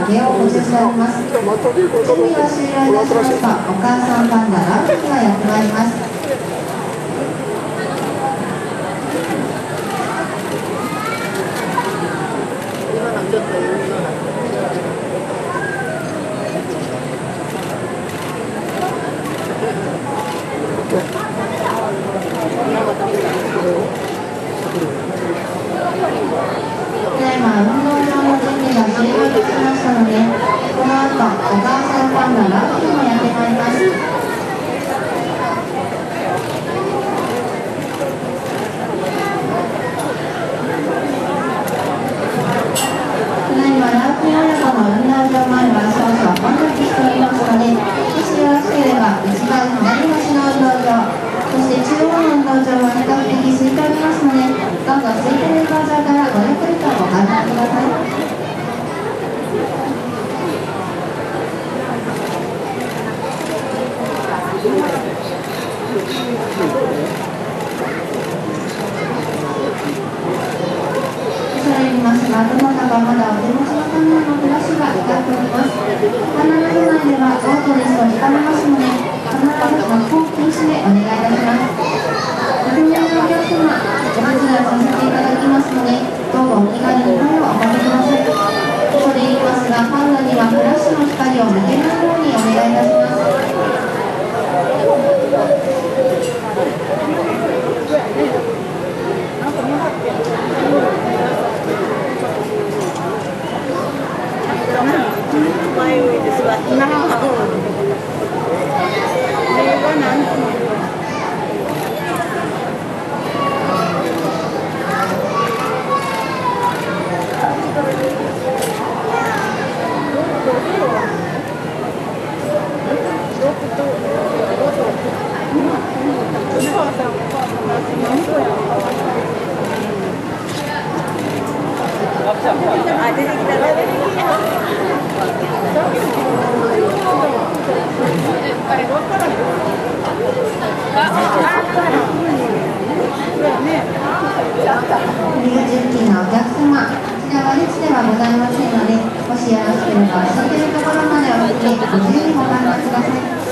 手を補充しております。準備が終了いたしました。お母さんパンダラウンジがやってまいります。ただいま運動場の準備が終了いたしましたので、この後お母さんパンダラウンジもやってまいります。ただいまラウンジ親子の運動場前は少々混雑しておりますので、もしよろしければ一番左端の運動場、そして中央の運動場は比較的空いておりますので、どうぞ空いている運動場からごゆっくりとご観覧ください。恐れ入りますが、どなたかまだお手持ちのカメラのフラッシュが光っております。必ず内ではオートですと光りますので、必ず発行禁止でお願いいたします。ご不明のお客様、お手伝いさせていただきますので、どうぞお気軽に声をおかけください。恐れ入りますが、パンダにはフラッシュの光を向けないようにお願いいたします。前上で座ってな。あ、出てきた。お客様、こちらは列ではございませんので、もしよろしければ空いているところまでお進み、ご自由にご観覧ください。